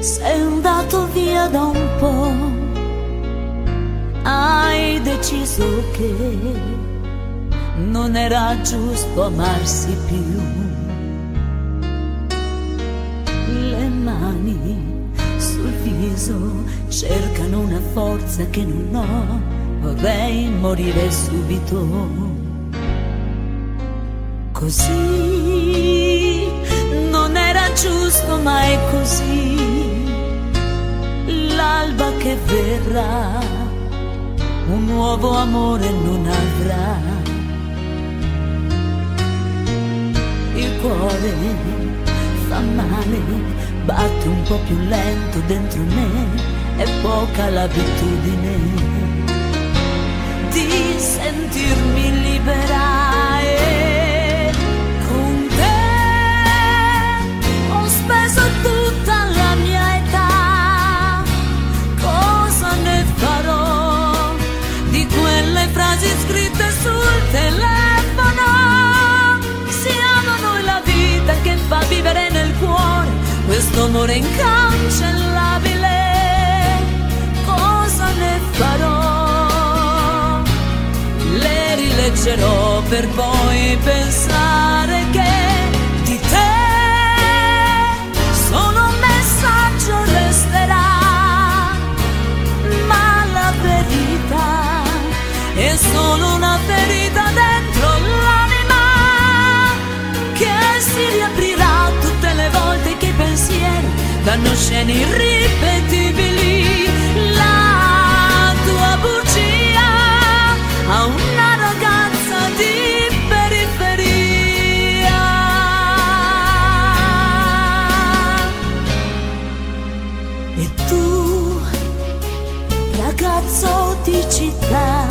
sei andato via da un po', hai deciso che non era giusto amarsi più. Le mani sul viso cercano una forza che non ho, vorrei morire subito. Così non era giusto, ma è così. L'alba che verrà un nuovo amore non avrà. Il cuore fa male, batte un po' più lento dentro me, è poca l'abitudine di sentirmi libera. Con te ho speso tutta la mia età, cosa ne farò di quelle frasi scritte sul telefono? Siamo noi la vita che fa vivere nel cuore questo amore incancellabile. Cosa ne farò? Le rileggerò per poi pensare che di te solo un messaggio resterà, ma la verità è solo una ferita dentro l'anima che si riaprirà tutte le volte che i pensieri danno scene irripetibili. La tua bugia a una ragazza di periferia. E tu, ragazzo di città,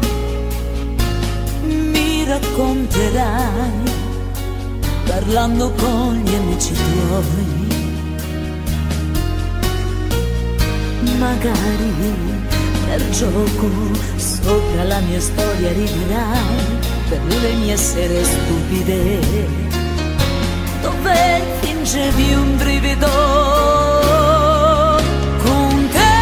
mi racconterai parlando con gli amici tuoi. Magari per gioco sopra la mia storia riderai per le mie sere stupide, dove fingevi un brivido. Con te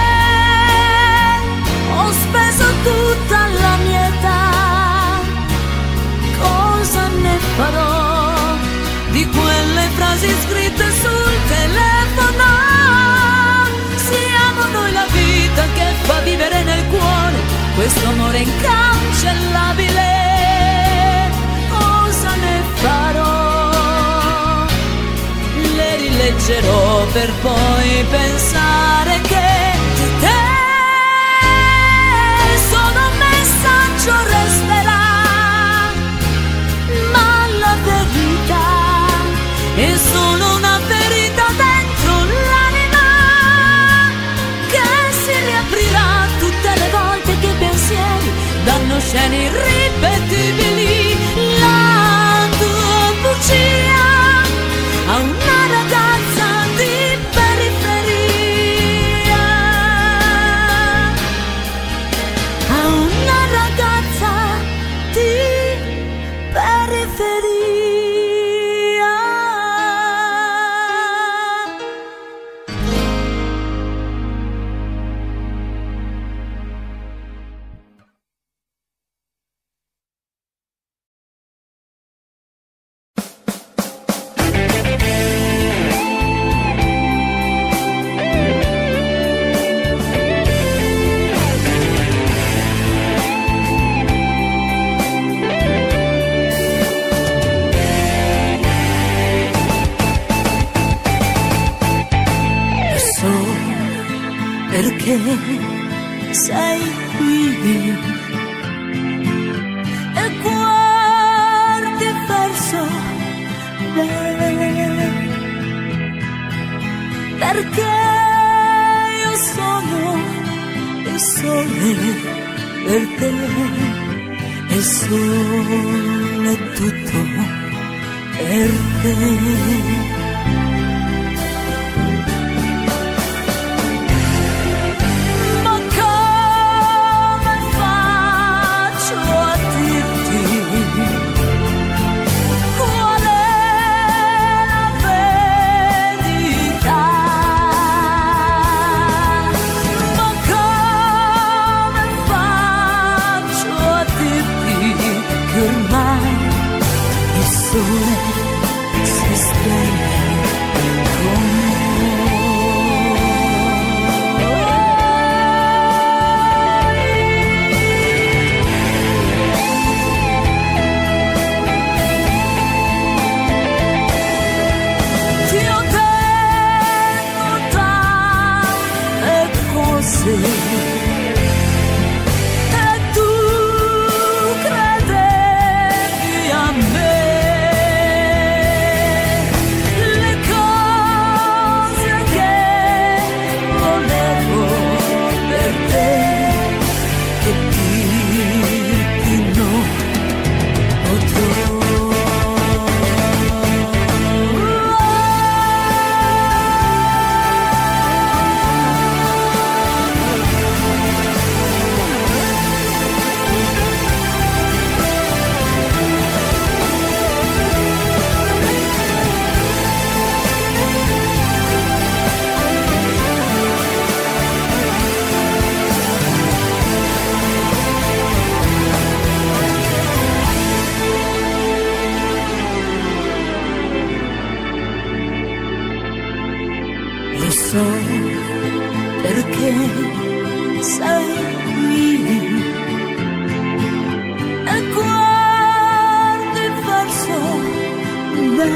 ho speso tutta la mia età, cosa ne farò di quelle frasi scritte sul telefono? Siamo noi la vita che fa vivere nel cuore questo amore incancellabile. Cosa ne farò? Le rileggerò per poi pensare che di te solo un messaggio resterà, ma la verità è solo una ferita dentro l'anima che si riaprirà tutte le volte che i pensieri danno scene irripetibili. La tua bugia a una ragazza di periferia, a una ragazza di periferia. Perché sei qui e guardi verso me, perché io sono il sole per te, il sole è tutto per te. so perché sei qui e guardi verso me,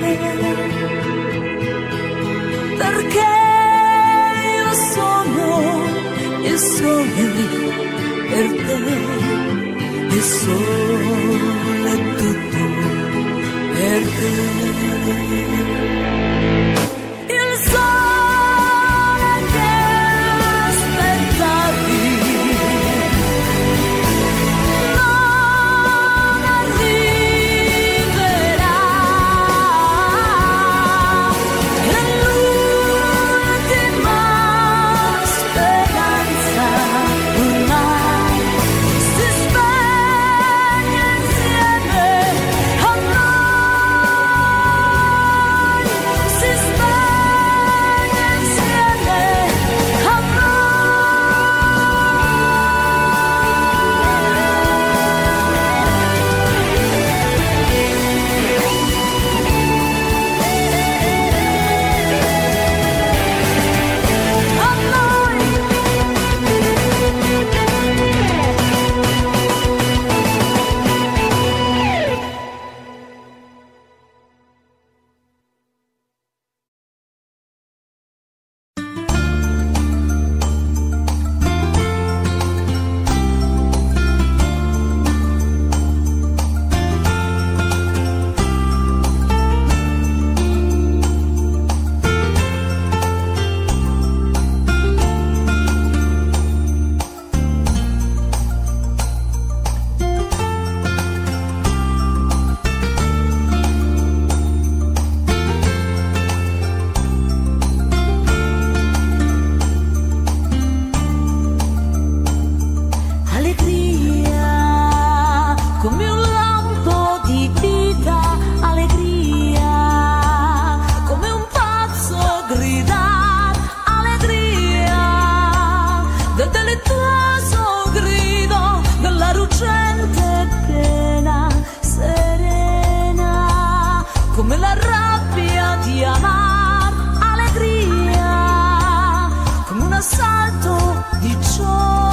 perché io sono il sole per te, il sole è tutto per te. Il sole che aspettavi non arriverà, è l'ultima speranza ormai si spegne insieme a noi, si spegne insieme a come un lampo di vita, allegria, come un pazzo grida, allegria, del delittuoso grido della ruggente pena serena, come la rabbia di amar, allegria, come un assalto di gioia.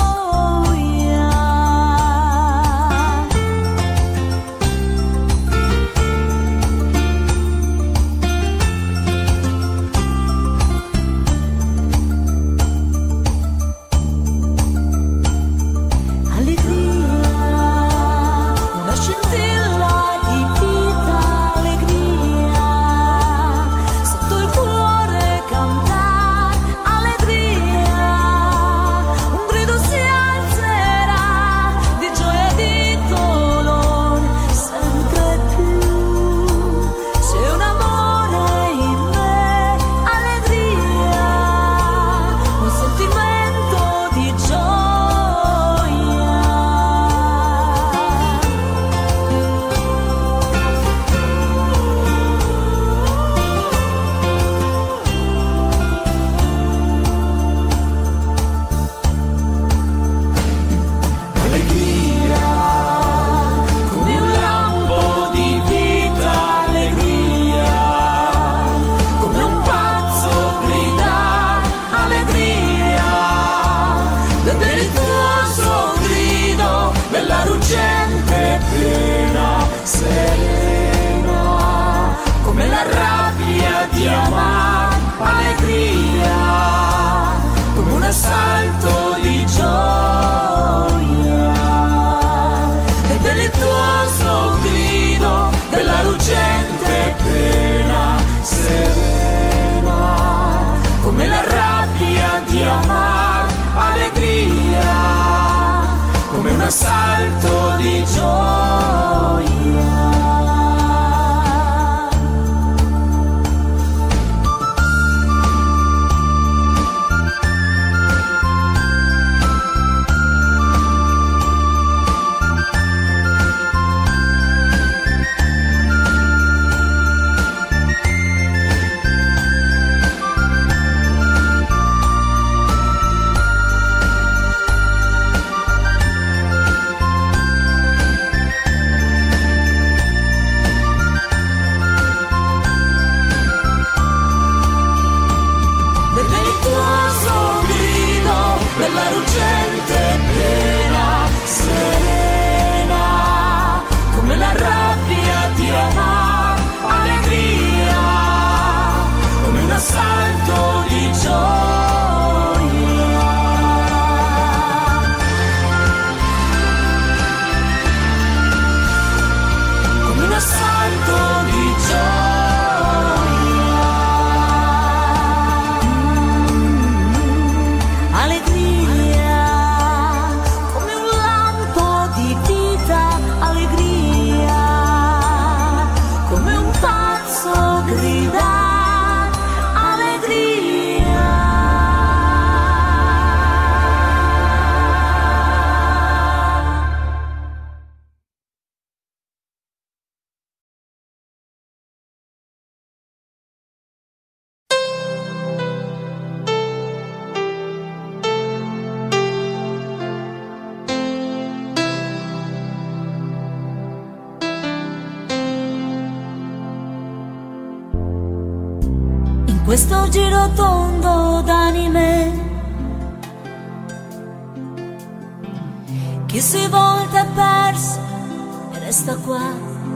Serena, come la rabbia di amar, allegria, come un assalto di gioia, e delittuoso grido della ruggente pena serena, come la rabbia di amar, allegria, come un assalto di gioia. questo giro tondo d'anime. Chi si volta è perso e resta qua.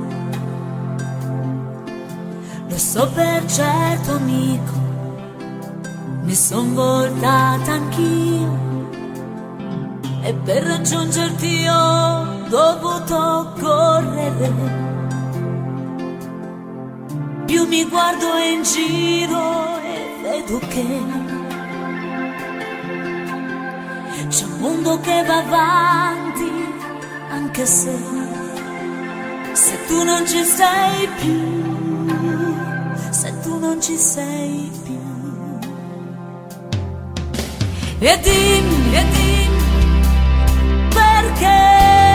Lo so per certo, amico, mi son voltata anch'io e per raggiungerti ho dovuto correre. Più mi guardo in giro e vedo che c'è un mondo che va avanti, anche se tu non ci sei più, se tu non ci sei più. E dimmi perché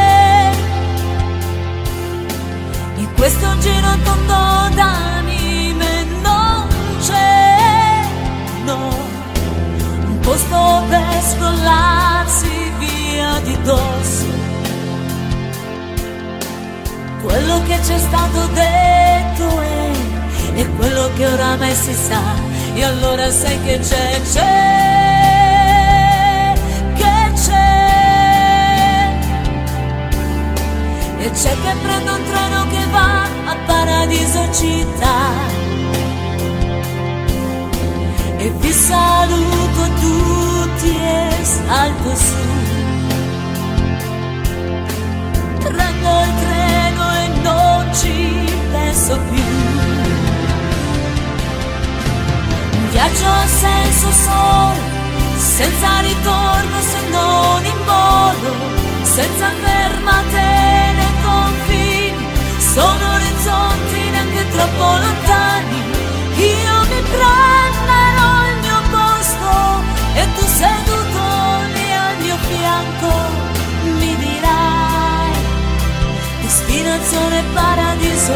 in questo giro tondo d'anime non c'è, no, un posto per scrollarsi via di dosso quello che c'è stato detto è quello che oramai si sa. E allora sai che c'è, e c'è che prendo un treno che va a Paradiso città. E vi saluto tutti e salgo su, prendo il treno e non ci penso più. Un viaggio a senso solo, senza ritorno se non in volo, senza fermate né confini, sono orizzonti neanche troppo lontani. Io mi prenderò il mio posto e tu seduto lì al mio fianco mi dirai destinazione paradiso.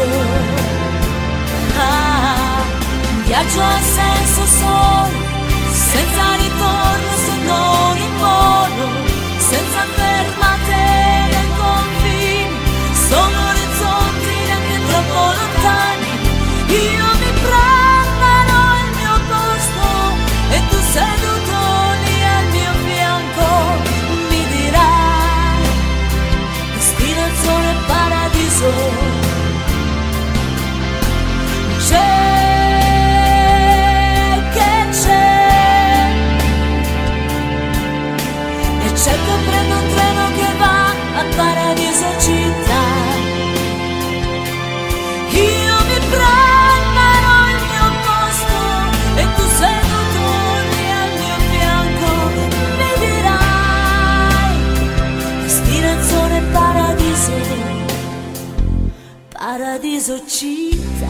Un viaggio a senso solo, senza ritorno se non in volo, senza fermate né confini, sono orizzonti neanche troppo lontani. Io mi prenderò il mio posto e tu seduto lì al mio fianco mi dirai destinazione paradiso. C'è che prendo un treno che va a Paradiso città. Io mi prenderò il mio posto e tu seduto lì al mio fianco mi dirai destinazione paradiso, Paradiso città.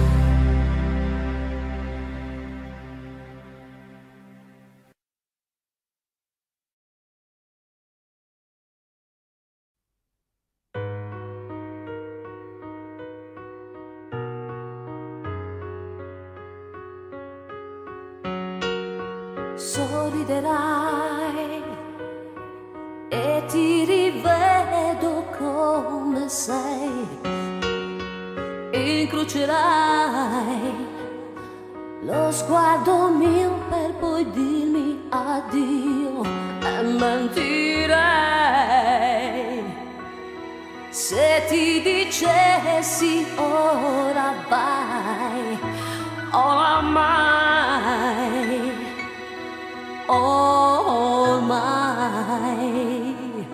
Sorriderai e ti rivedo come sei, incrocerai lo sguardo mio per poi dirmi addio e mentirei se ti dicessi ora vai, oramai, ormai.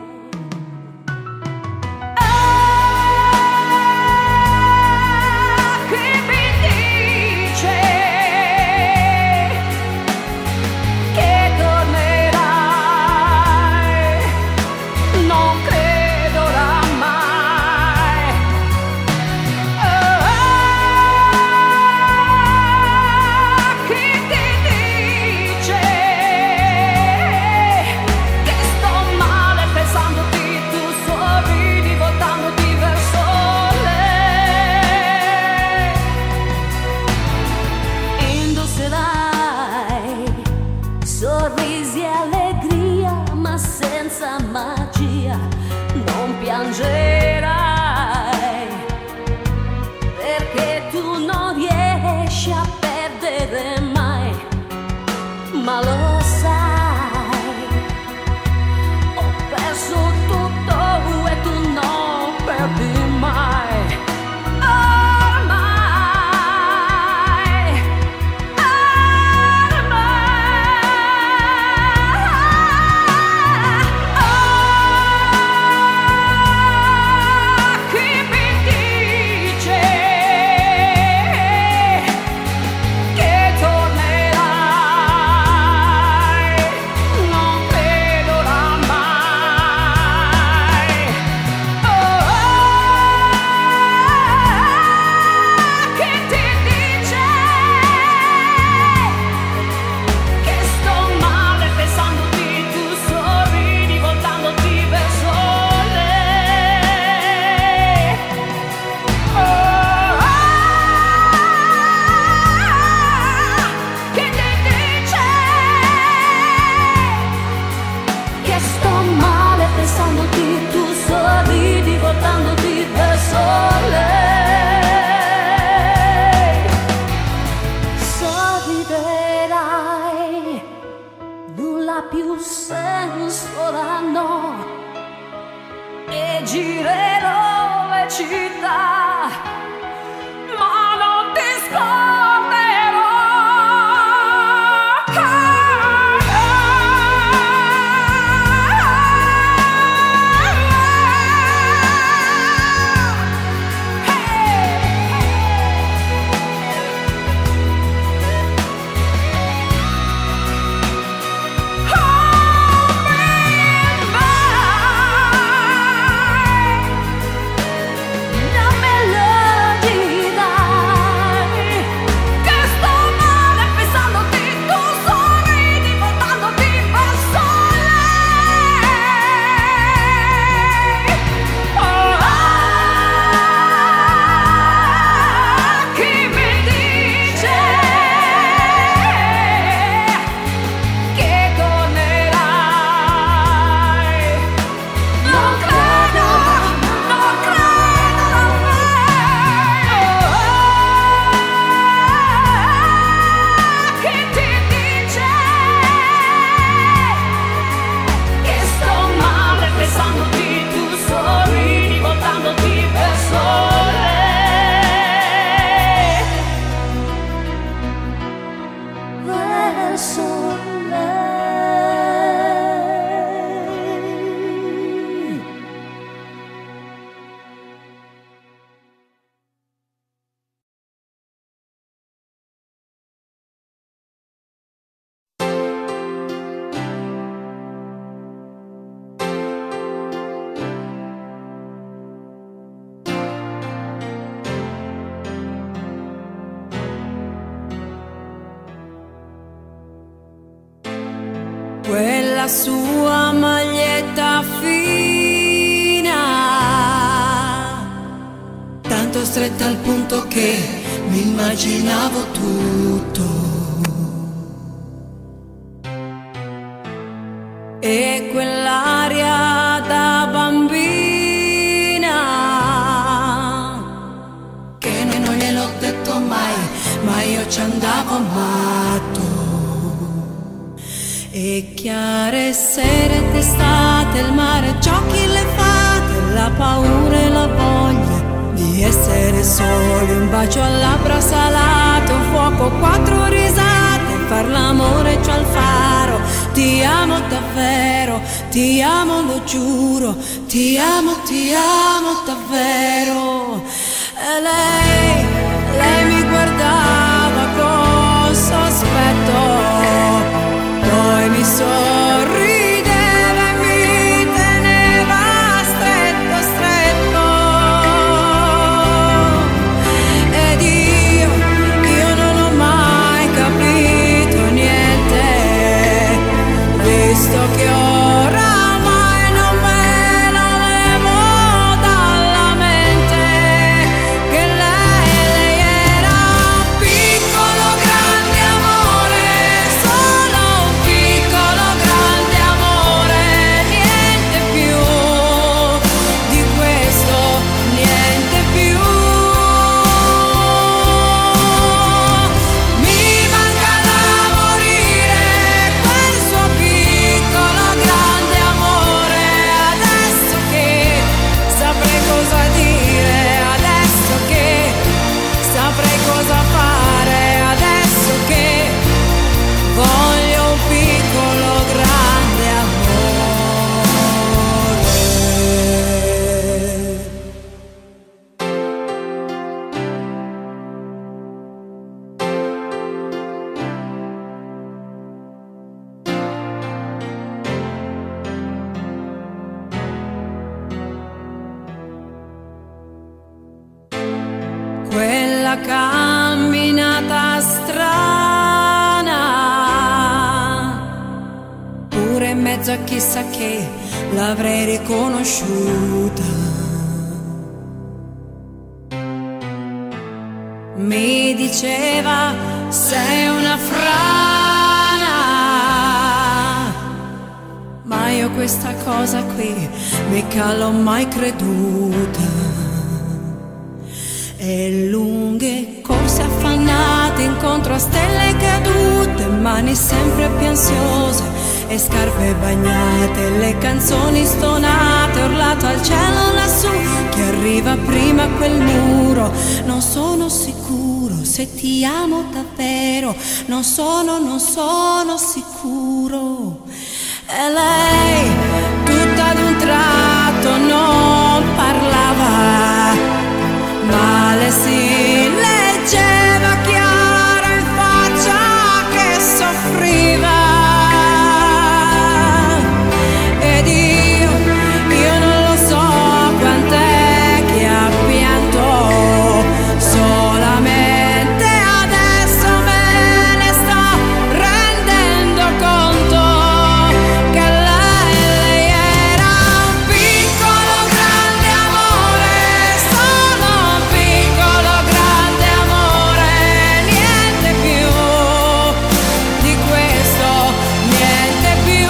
Chi mi dice che tornerai? Non credo oramai. Chi ti dice città, ma non ti scorderò. Quella sua maglietta fina, tanto stretta al punto che mi immaginavo tutto. E quell'aria da bambina, che non gliel'ho detto mai, ma io ci andavo matto. E chiare sere d'estate, il mare, giochi, le fate, la paura e la voglia di essere soli, un bacio al labbra salato, un fuoco, 4 risate, far l'amore giù al faro. Ti amo davvero, ti amo, lo giuro, ti amo davvero. E lei mi guardava con sospetto, poi mi sorrideva e mi teneva stretto, stretto. Ed io non ho mai capito niente, visto che oramai non me lo levo dalla mente, che lei era un piccolo grande amore, solo un piccolo grande amore, niente più di questo, niente più. Mi manca da morire quel suo piccolo grande amore, adesso che saprei cosa dire, adesso che saprei cosa fare, adesso che voglio un piccolo grande amore. Quella camminata strana, pure in mezzo a chissà che l'avrei riconosciuta. Mi diceva sei una frana, ma io questa cosa qui mica l'ho mai creduta. E lunghe corse affannate incontro a stelle cadute, mani sempre più ansiose e scarpe bagnate, le canzoni stonate, urlato al cielo lassù, chi arriva prima a quel muro. Non sono sicuro se ti amo davvero, non sono sicuro. E lei tutta ad un tratto non parlava, ma le si leggeva chiaro in faccia che soffriva. Ed io non lo so quant'è che ha pianto, solamente adesso me ne sto rendendo conto che lei era un piccolo grande amore, solo un piccolo grande amore, niente più di questo, niente più.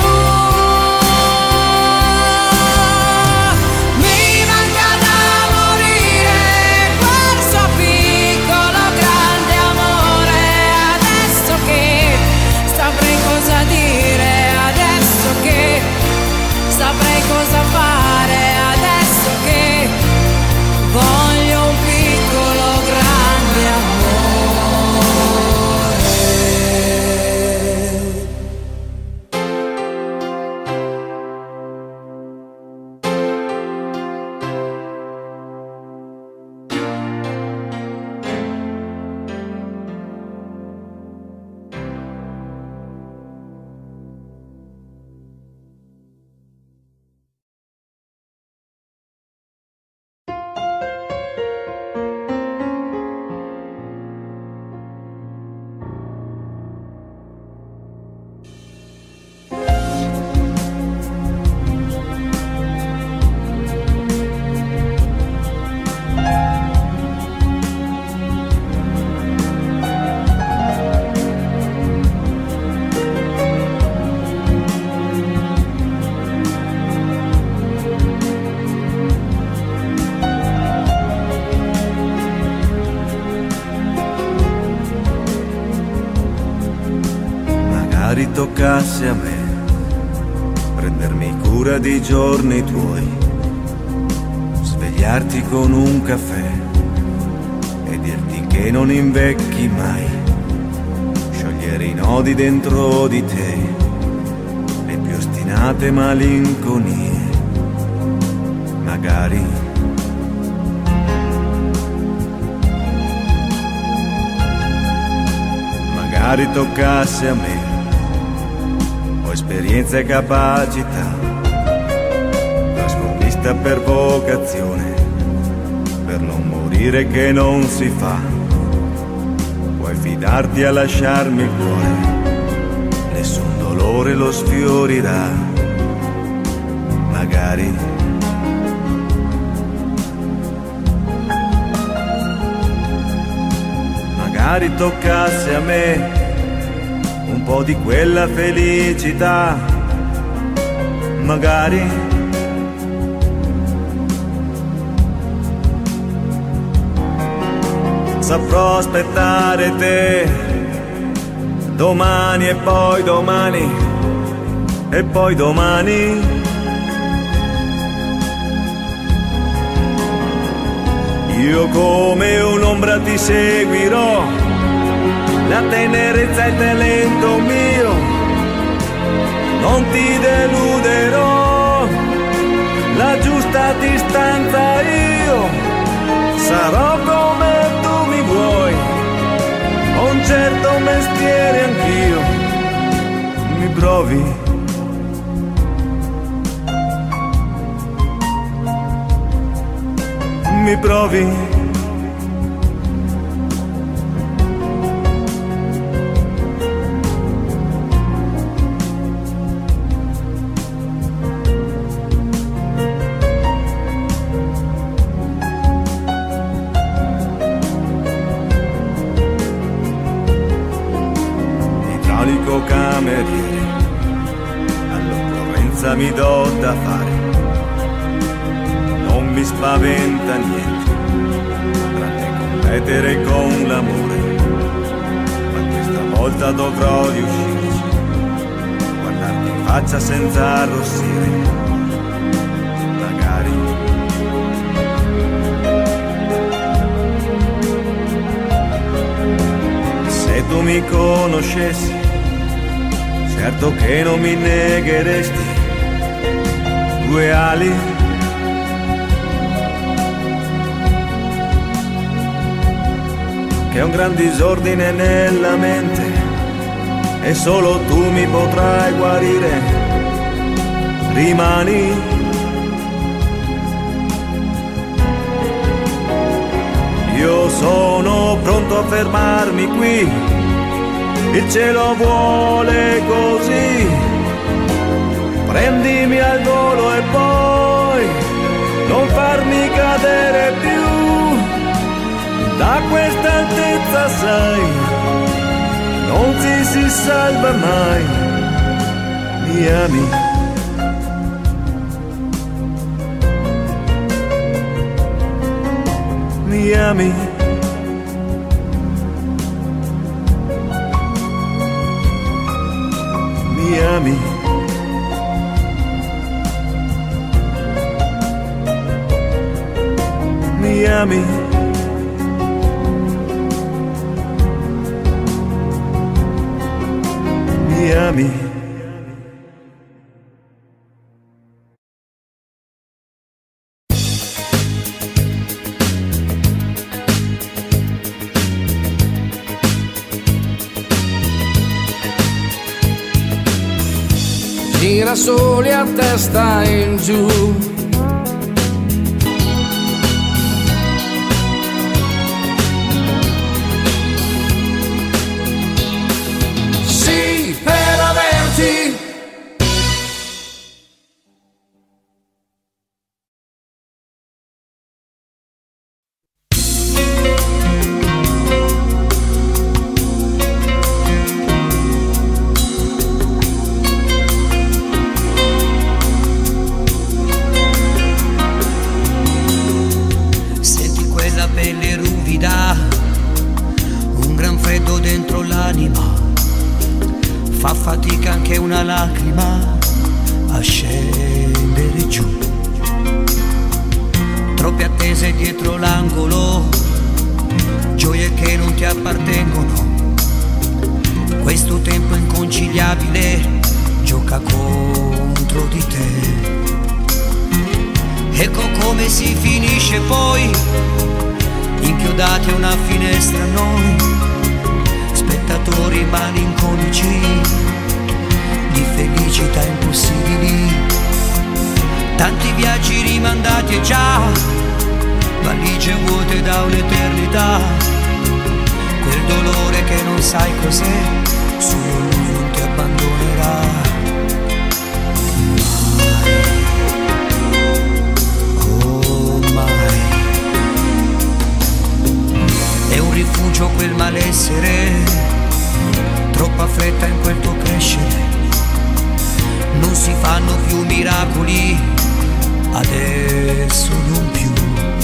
Mi manca da morire quel suo piccolo grande amore, adesso che saprei cosa dire, adesso che saprei cosa fare, adesso che voglio un piccolo grande amore. Magari toccasse a me prendermi cura dei giorni tuoi, svegliarti con un caffè e dirti che non invecchi mai, sciogliere i nodi dentro di te, le più ostinate malinconie. Magari toccasse a me, ho esperienza e capacità, trasformista per vocazione, per non morire che non si fa. Puoi fidarti a lasciarmi il cuore, nessun dolore lo sfiorirà. Magari toccasse a me un po' di quella felicità, magari saprò aspettare te domani e poi domani e poi domani. Io come un'ombra ti seguirò, la tenerezza e il talento mio, non ti deluderò, la giusta distanza io sarò come tu mi vuoi, ho un certo mestiere anch'io, mi provi? Mi provi? Idraulico cameriere, all'occorrenza mi do da fare. Non mi spaventa niente, tranne competere con l'amore, ma questa volta dovrò riuscirci, guardarti in faccia senza arrossire, magari. Se tu mi conoscessi, certo che non mi negheresti due ali. Che è un gran disordine nella mente e solo tu mi potrai guarire. Rimani. Io sono pronto a fermarmi qui, il cielo vuole così. Prendimi al volo e poi non farmi cadere più da questa altezza, sai, non si salva mai. Mi ami? Mi ami? Mi ami? Mi ami? Mi ami? Girasoli a testa in giù, sì, per averti. Pelle ruvida, un gran freddo dentro l'anima, fa fatica anche una lacrima a scendere giù. Troppe attese dietro l'angolo, gioie che non ti appartengono. Questo tempo inconciliabile gioca contro di te. Ecco come si finisce poi, inchiodati a una finestra noi, spettatori malinconici di felicità impossibili. Tanti viaggi rimandati e già valigie vuote da un'eternità. Quel dolore che non sai cos'è, solo lui non ti abbandonerà. È un rifugio quel malessere, troppa fretta in quel tuo crescere. Non si fanno più miracoli, adesso non più.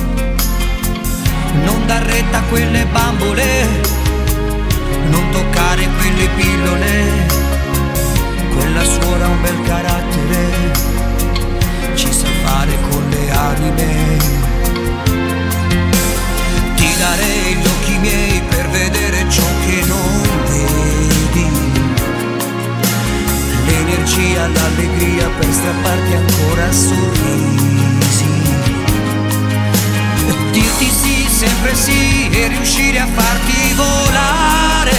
Non dar retta a quelle bambole, non toccare quelle pillole. Quella suora ha un bel carattere, ci sa fare con le anime. Ti darei gli occhi miei per vedere ciò che non vedi, l'energia, l'allegria per strapparti ancora sorrisi, dirti sì, sempre sì, e riuscire a farti volare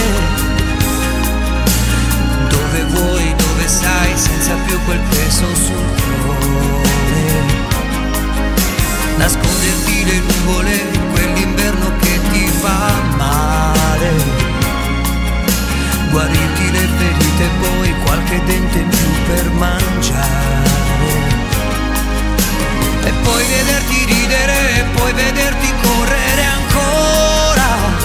dove vuoi, dove sai, senza più quel peso sul cuore. Nasconderti le nuvole, quell'inverno che ti fa male, guarirti le ferite e poi qualche dente in più per mangiare, e poi vederti ridere e poi vederti correre ancora.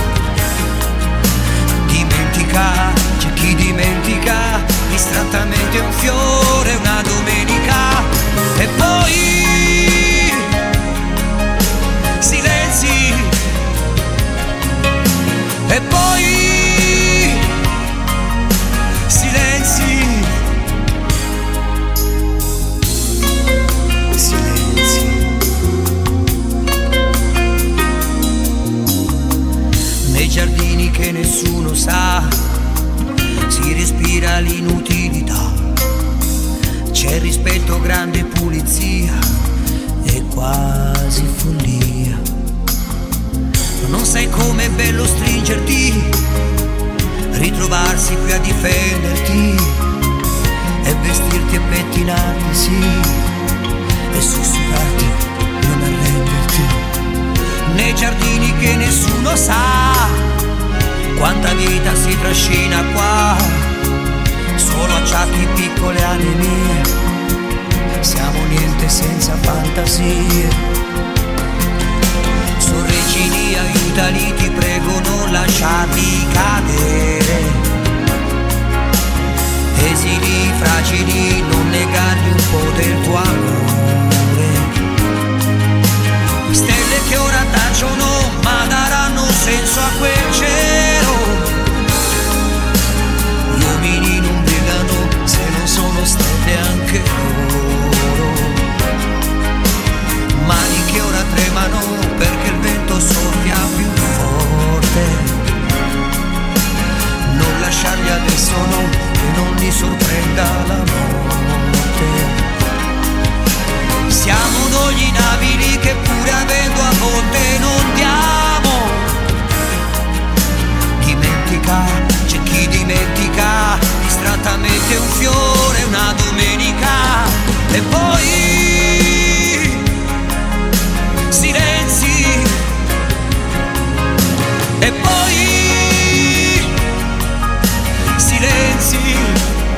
Dimentica, c'è chi dimentica distrattamente un fiore una domenica, e poi silenzio. che nessuno sa, si respira l'inutilità, c'è rispetto, grande pulizia e quasi follia. Non sai com'è bello stringerti, ritrovarsi qui a difenderti e vestirti e pettinarti, sì, e sussurrarti, non arrenderti nei giardini che nessuno sa quanta vita si trascina qua, solo acciacchi, piccole anemie, siamo niente senza fantasie. Sorreggini, aiutali, ti prego, non lasciarli cadere, esili, fragili, non negargli un po' del tuo amore. Stelle che ora tacciono ma daranno senso a quel cielo, gli uomini non brillano se non sono stelle anche loro, mani che ora tremano perché il vento soffia più forte, non lasciarli adesso, no, che non li sorprenda la morte. Siamo noi inabili che pure avendo a volte non diamo. Dimentica, c'è chi dimentica distrattamente un fiore una domenica e poi silenzi e poi silenzi.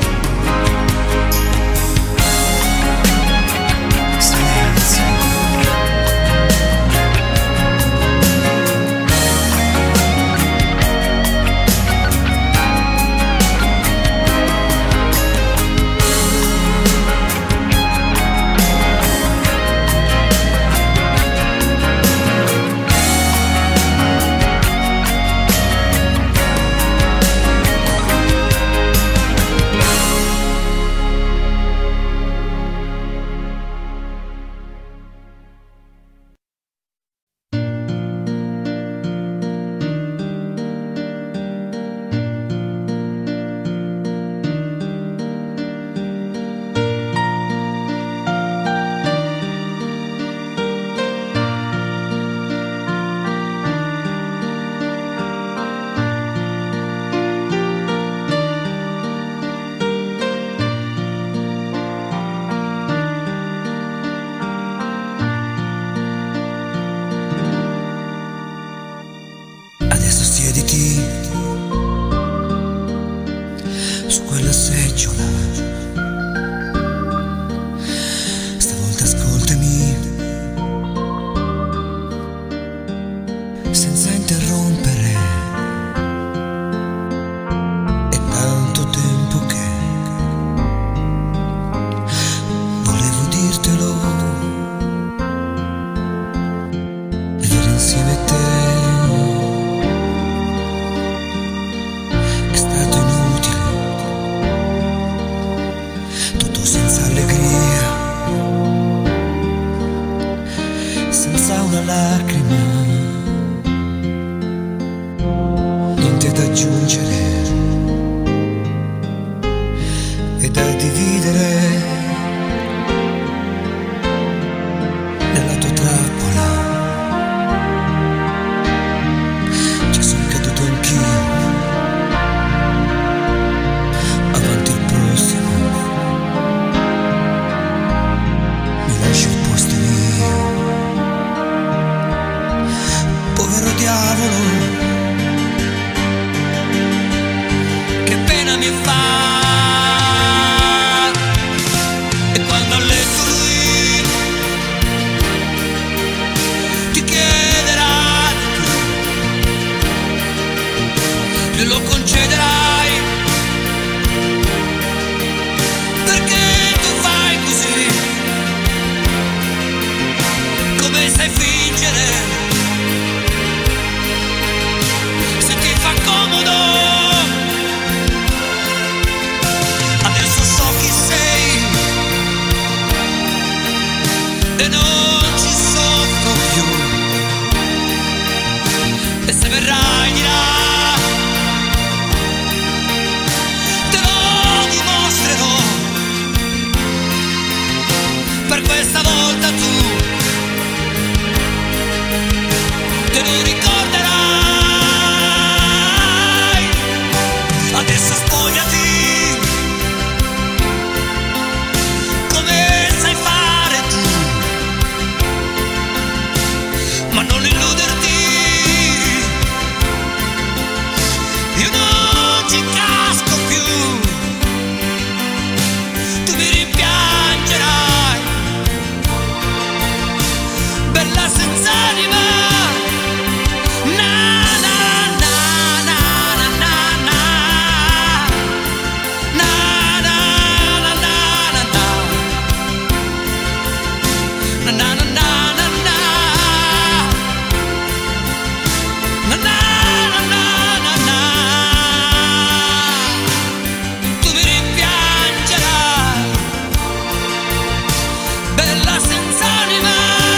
Su quella seggiola, stavolta ascoltami senza interrompere, è tanto tempo che volevo dirtelo, vivere insieme a te. Senza una lacrima, niente da aggiungere e da dividere nella tua trappola. Ci sono caduto anch'io, avanti il prossimo, mi lascio il posto mio. Povero diavolo, te ne ricorderai. Adesso spogliati come sai fare tu, ma non illuderti, io non ci casco più. Tu mi rimpiangerai, bella senza anima. Na na na na na na na. Na na na na na na. Na na na na na na. Na na na na na na. Tu mi rimpiangerai, bella senza anima.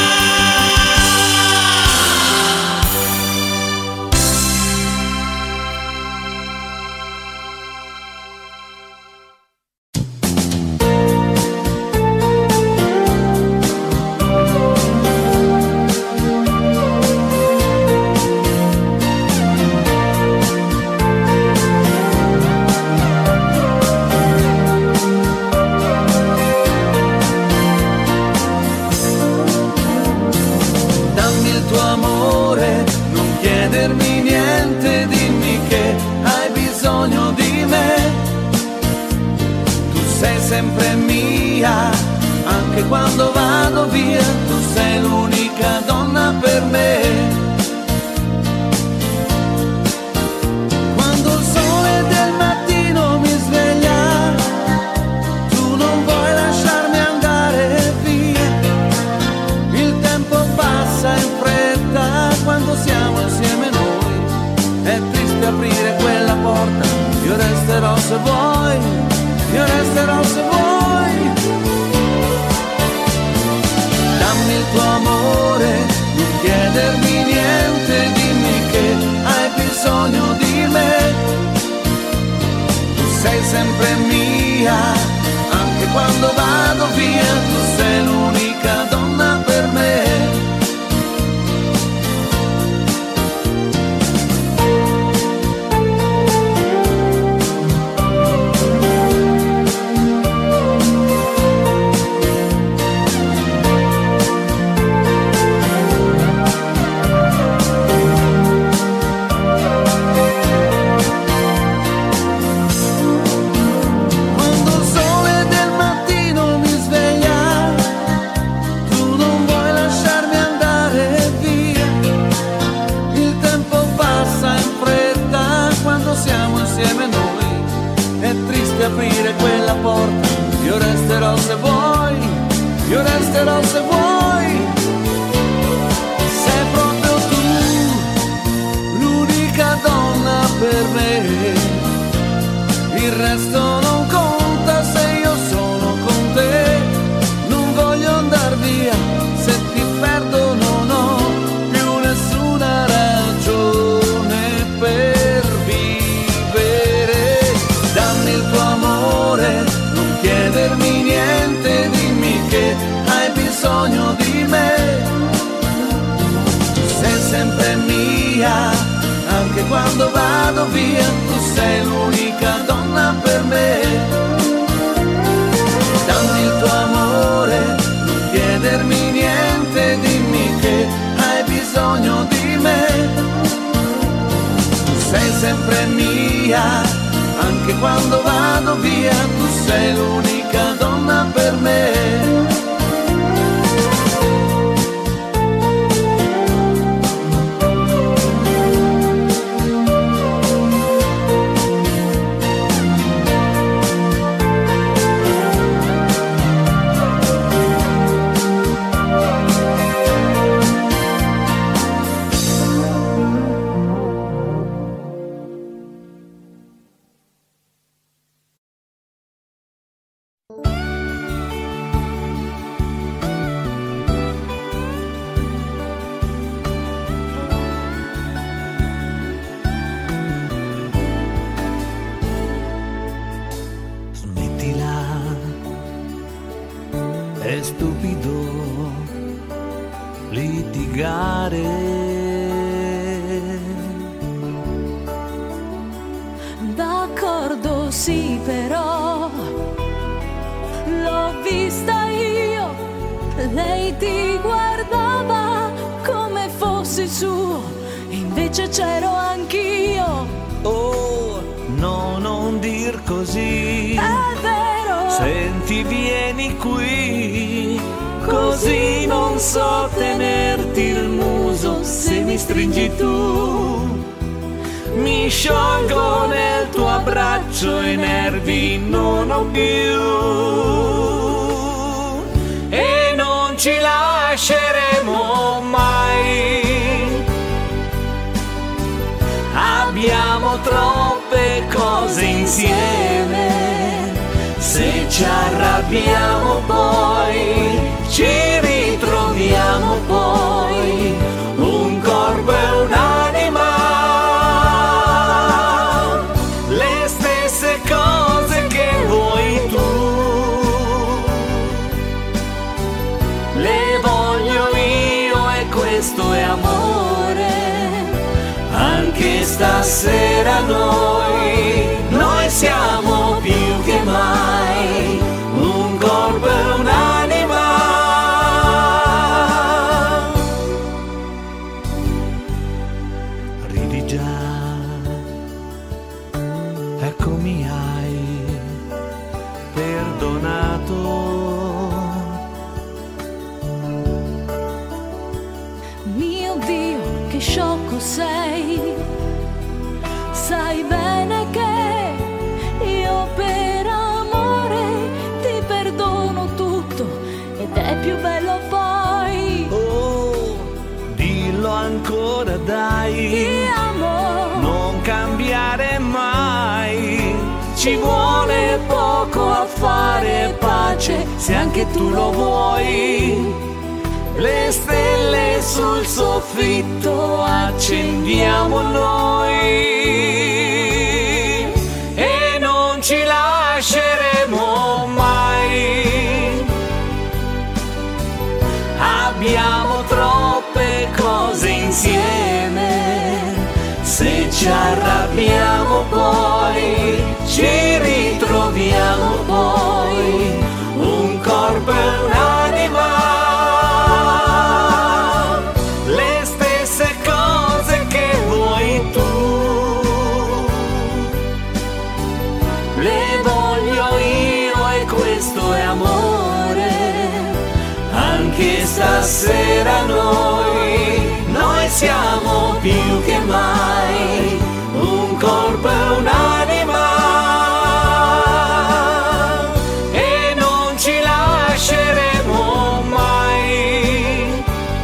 Dammi il tuo amore, non chiedermi niente, dimmi che hai bisogno di me. Tu sei sempre mia, anche quando vado via, tu sei l'unica donna per me. Quando il sole del mattino mi sveglia, tu non vuoi lasciarmi andare via. Il tempo passa in fretta quando siamo insieme noi, è triste aprire quella porta, io resterò se vuoi, io resterò se vuoi. Dammi il tuo amore, non chiedermi niente, dimmi che hai bisogno di me. Tu sei sempre mia, anche quando vado via, tu sei l'unica donna per me. Quando il sole del mattino mi sveglia, tu non vuoi lasciarmi andare via. Il tempo passa in fretta quando siamo insieme noi, è triste aprire quella porta, io resterò se vuoi, io resterò se vuoi. Sei proprio tu l'unica donna per me, il resto non conta se io sono con te. Non voglio andar via, se ti perdo non ho più nessuna ragione per vivere. Dammi il tuo amore, non chiedermi niente, dimmi che hai bisogno di me. Tu sei sempre mia, anche quando vado via, tu sei l'unica donna per me. Dammi il tuo amore, non chiedermi niente, dimmi che hai bisogno di me. Tu sei sempre mia, anche quando vado via, tu sei l'unica donna per me. sì, però l'ho vista io, lei ti guardava come fossi suo, invece c'ero anch'io. Oh, no, non dir così. È vero. Senti, vieni qui, così non so tenerti il muso. Se mi stringi tu, mi sciolgo nel tuo abbraccio e nervi non ho più. E non ci lasceremo mai. Abbiamo troppe cose insieme. Se ci arrabbiamo poi ci ritroviamo poi, un corpo e un'anima, le stesse cose che vuoi tu, le voglio io e questo è amore. Anche stasera noi siamo più che mai un corpo e un'anima. Ridi già, ecco mi hai perdonato. Mio Dio, che sciocco sei. Sai bene che io per amore ti perdono tutto ed è più bello poi. Oh, dillo ancora dai. Ti amo. Non cambiare mai. Ci vuole poco a fare pace, se anche tu lo vuoi. Le stelle sul soffitto accendiamo noi e non ci lasceremo mai. Abbiamo troppe cose insieme. Se ci arrabbiamo poi ci ritroviamo poi, un corpo e un'anima. Anche stasera noi siamo più che mai un corpo e un'anima e non ci lasceremo mai.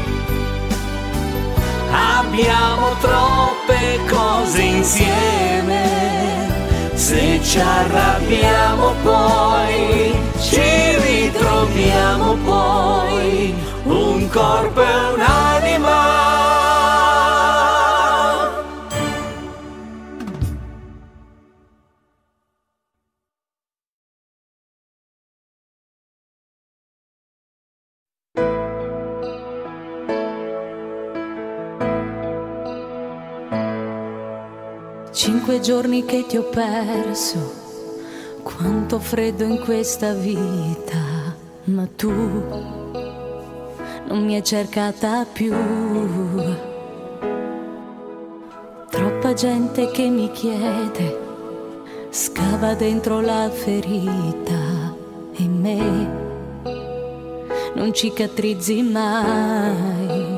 Abbiamo troppe cose insieme. Se ci arrabbiamo poi ci ritroviamo poi, un corpo e un'anima. Cinque giorni che ti ho perso, quanto freddo in questa vita, ma tu non mi hai cercata più. Troppa gente che mi chiede, scava dentro la ferita e me non cicatrizzi mai.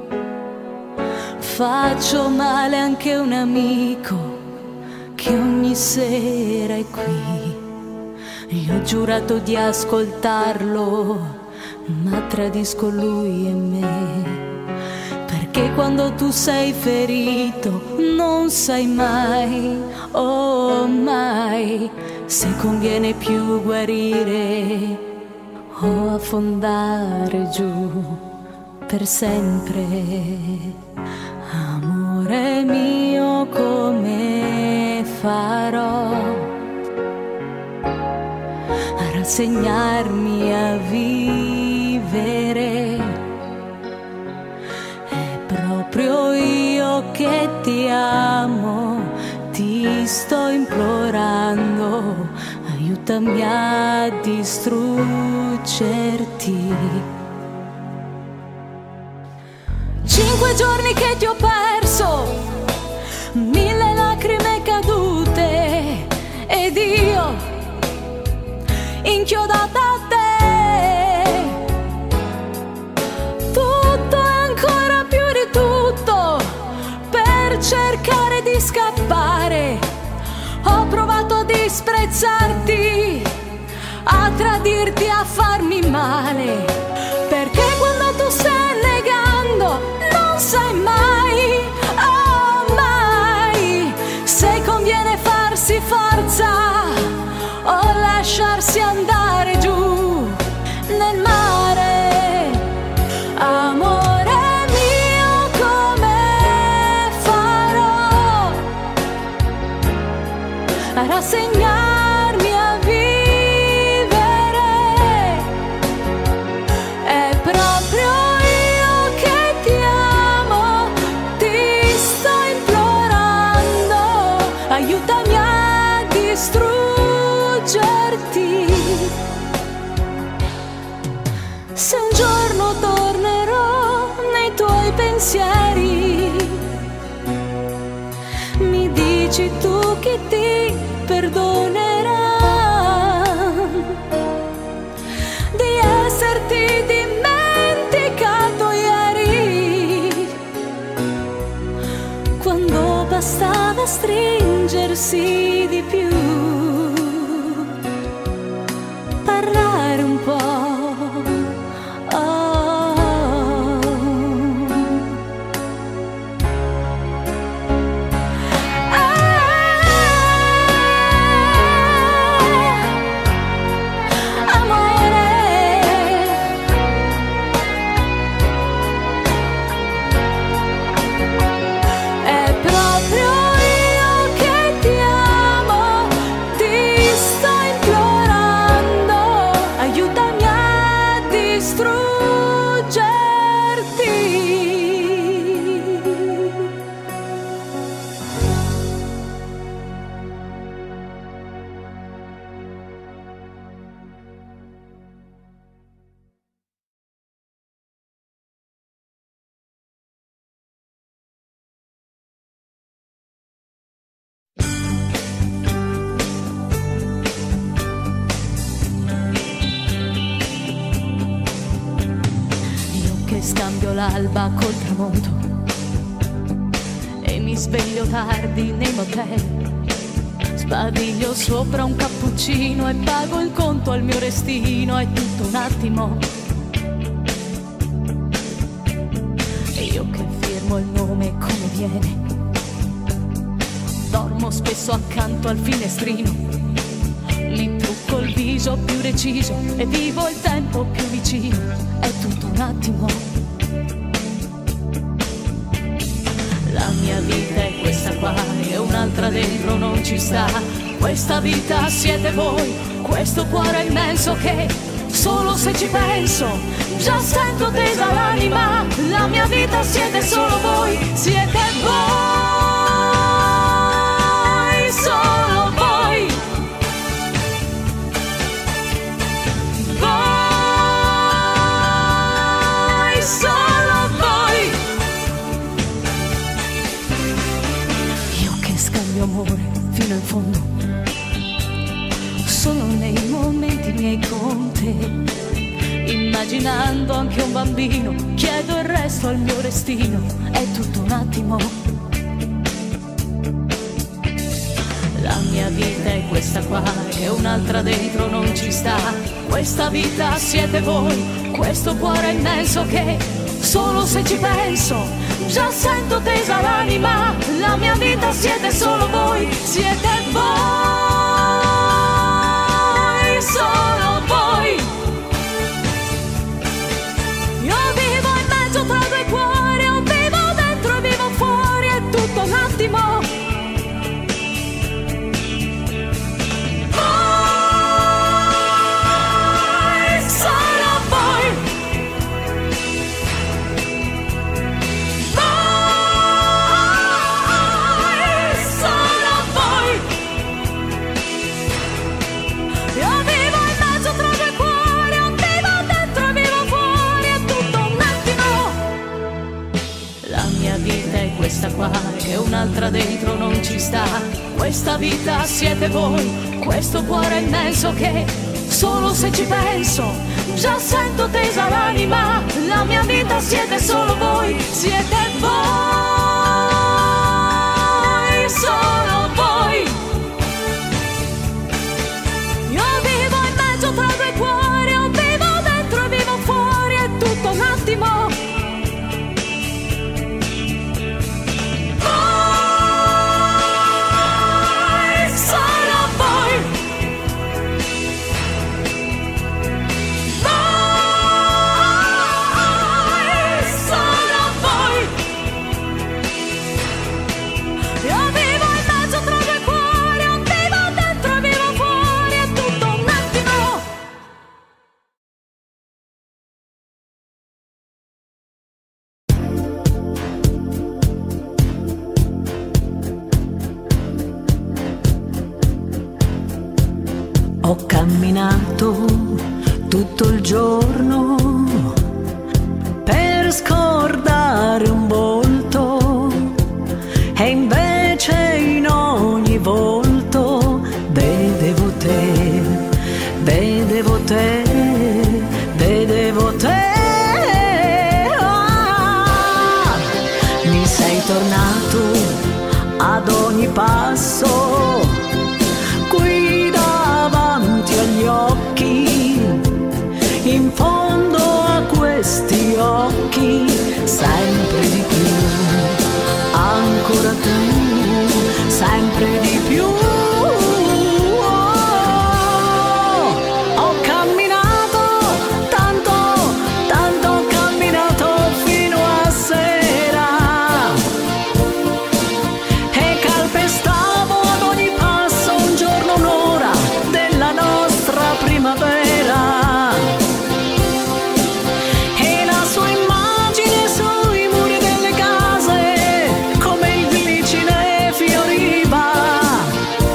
Faccio male anche un amico che ogni sera è qui. Gli ho giurato di ascoltarlo, ma tradisco lui e me. Perché quando tu sei ferito non sai mai, oh mai, se conviene più guarire o affondare giù per sempre. Amore mio, come farò a rassegnarmi a vivere? È proprio io che ti amo, ti ti sto implorando, aiutami a distruggerti. 5 giorni che ti ho perso, 1000 lacrime cadute, ed io inchiodata a te. Tutto e ancora più di tutto per cercare di scappare. Ho provato a disprezzarti, a tradirti, a farmi male, perché quando tu stai negando non sai mai, oh mai, se conviene farsi forza o lasciarsi andare giù nel mare. Amore mio, come farò a rassegnarmi a vivere? È proprio io che ti amo, ti sto implorando, aiutami a distruggerti. Se un giorno tornerò nei tuoi pensieri, mi dici tu che ti perdonerà di esserti dimenticato ieri, quando bastava stringersi di più, parlare un po'. Scambio l'alba col tramonto e mi sveglio tardi nei motel, sbadiglio sopra un cappuccino e pago il conto al mio restino. È tutto un attimo, e io che firmo il nome come viene, dormo spesso accanto al finestrino, mi trucco il viso più deciso e vivo il tempo più vicino. È tutto un attimo. La mia vita è questa qua e un'altra dentro non ci sta. Questa vita siete voi, questo cuore immenso che solo se ci penso già sento tesa l'anima. La mia vita siete solo voi, siete voi, solo voi. Voi, solo voi. Io che scambio amore fino in fondo, solo nei momenti miei con te. Immaginando anche un bambino, chiedo il resto al mio destino. È tutto un attimo. La mia vita è questa qua e un'altra dentro non ci sta. Questa vita siete voi, questo cuore immenso che solo se ci penso già sento tesa l'anima. La mia vita siete solo voi, siete voi, solo voi. Io vivo in mezzo tra due cuori, io vivo dentro e vivo fuori, è tutto un attimo. Voi, solo voi. Voi, solo voi. vita è questa qua, che un'altra dentro non ci sta. Questa vita siete voi, questo cuore immenso che solo se ci penso già sento tesa l'anima. La mia vita siete solo voi, siete voi, solo voi. Io vivo in mezzo tra due cuori, io vivo dentro e vivo fuori, è tutto un attimo. Ho camminato tutto il giorno per scordare un volto e invece in ogni volto vedevo te, vedevo te, vedevo te. Ah, mi sei tornato ad ogni passo agli occhi, in fondo a questi occhi, sempre di più, ancora tu, sempre di più. Ho camminato tanto, tanto ho camminato fino a sera e calpestavo ad ogni passo un giorno, un'ora della nostra primavera e la sua immagine sui muri delle case come il glicine fioriva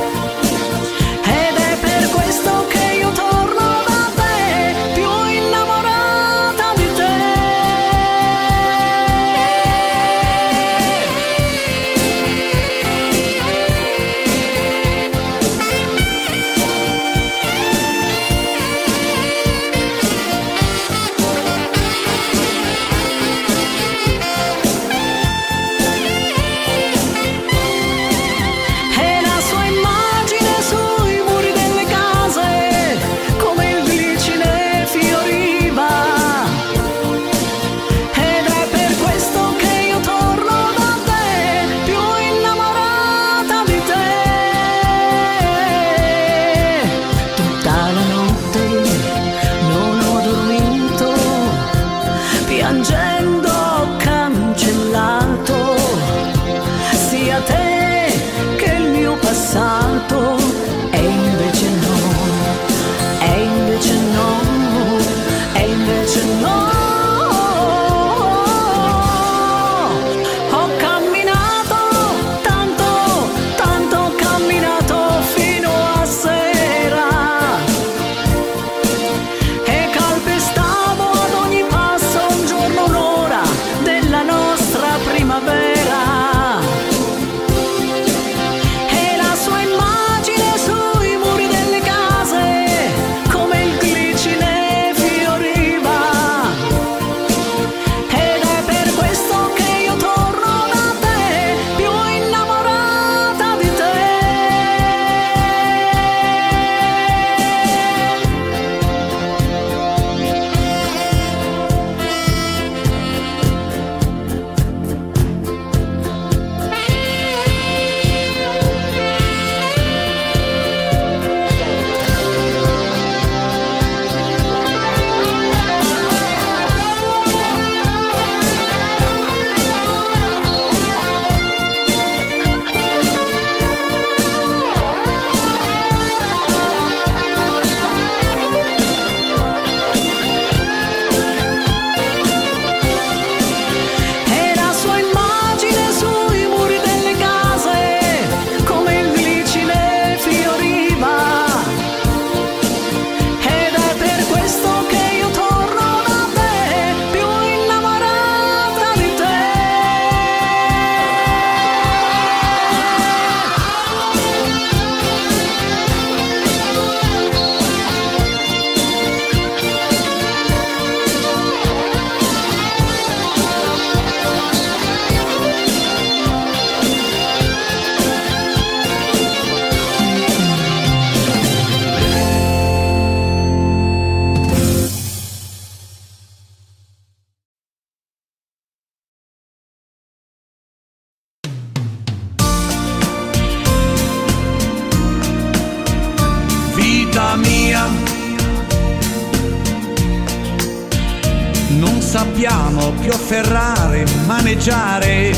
sappiamo più afferrare, maneggiare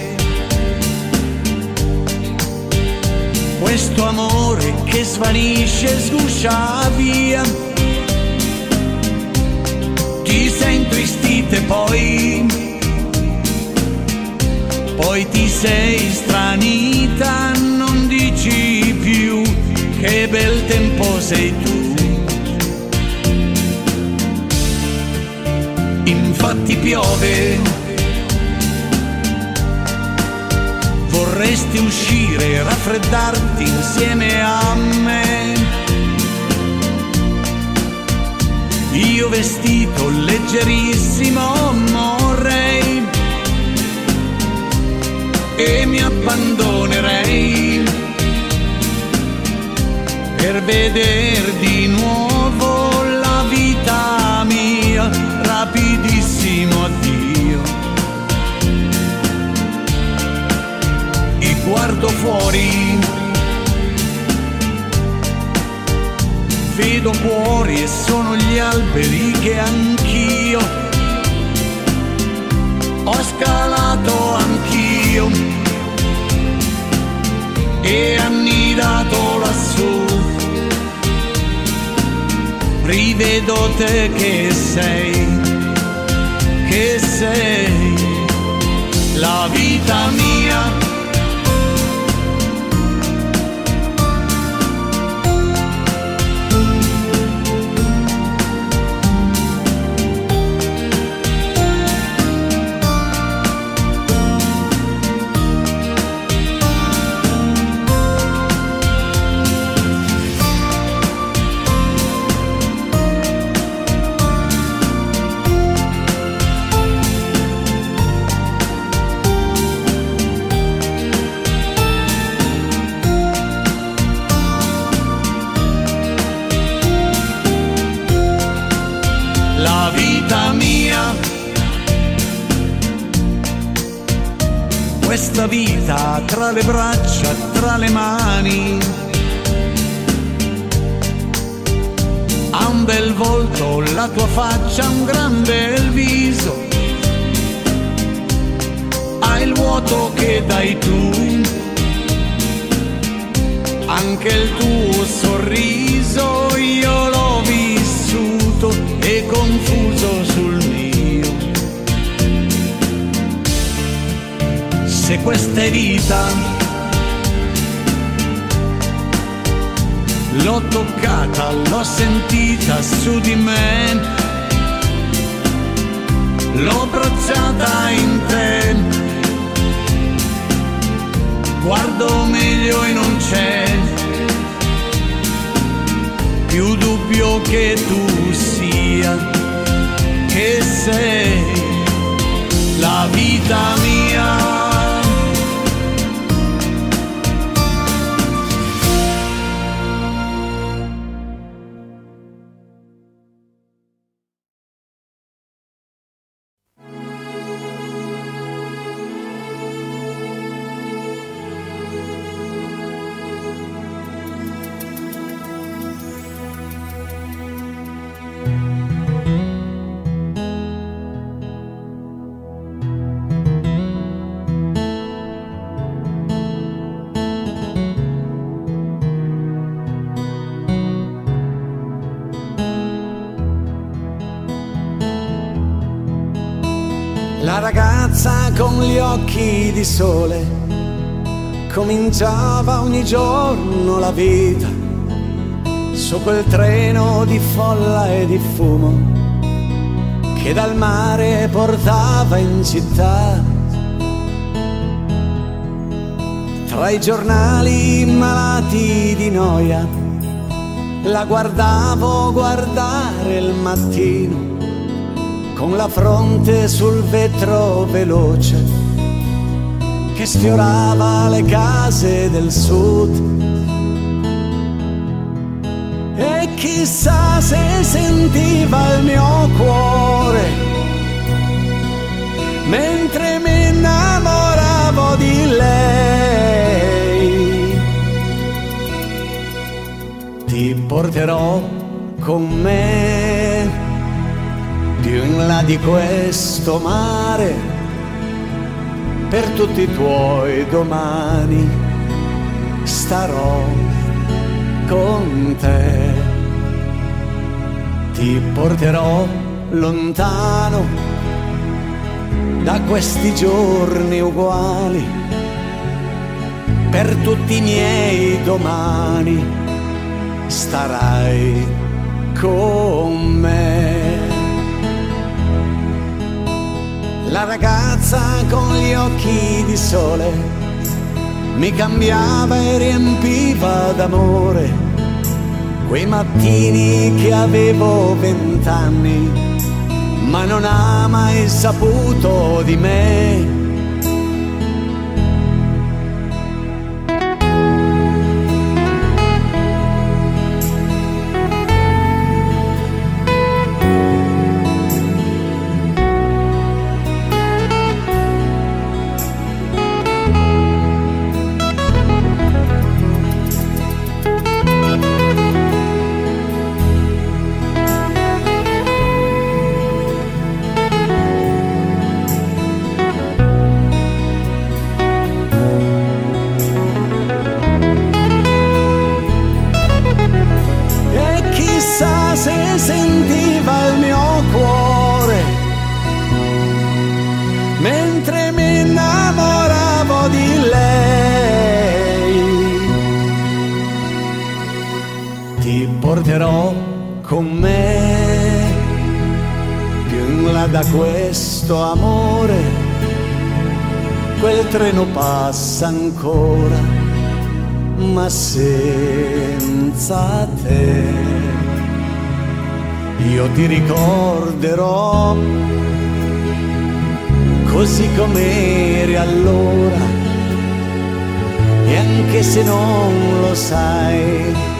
questo amore che svanisce e sguscia via. Ti sei intristita e poi ti sei stranita, non dici più che bel tempo sei tu. Infatti piove, vorresti uscire e raffreddarti insieme a me. Io vestito leggerissimo morrei e mi abbandonerei per veder di nuovo la vita mia. Rapidissimo addio. E guardo fuori, vedo cuori e sono gli alberi che anch'io ho scalato anch'io e annidato lassù. Rivedo te che sei la vita mia. La vita mia, questa vita tra le braccia, tra le mani, ha un bel volto, la tua faccia, un gran bel viso, ha il vuoto che dai tu, anche il tuo sorriso io l'ho vissuto e confuso sul mio. Se questa è vita, l'ho toccata, l'ho sentita su di me, l'ho abbracciata in te, guardo meglio e non c'è più dubbio che tu sia, che sei la vita mia. La ragazza con gli occhi di sole cominciava ogni giorno la vita su quel treno di folla e di fumo che dal mare portava in città. Tra i giornali malati di noia la guardavo guardare il mattino con la fronte sul vetro veloce che sfiorava le case del sud. E chissà se sentiva il mio cuore mentre mi innamoravo di lei. Ti porterò con me più in là di questo mare, per tutti i tuoi domani starò con te. Ti porterò lontano da questi giorni uguali, per tutti i miei domani starai con me. La ragazza con gli occhi di sole mi cambiava e riempiva d'amore quei mattini che avevo 20 anni, ma non ha mai saputo di me. Se sentiva il mio cuore mentre mi innamoravo di lei. Ti porterò con me più in là da questo amore, quel treno passa ancora ma senza te. Io ti ricorderò così com'eri allora, e anche se non lo sai,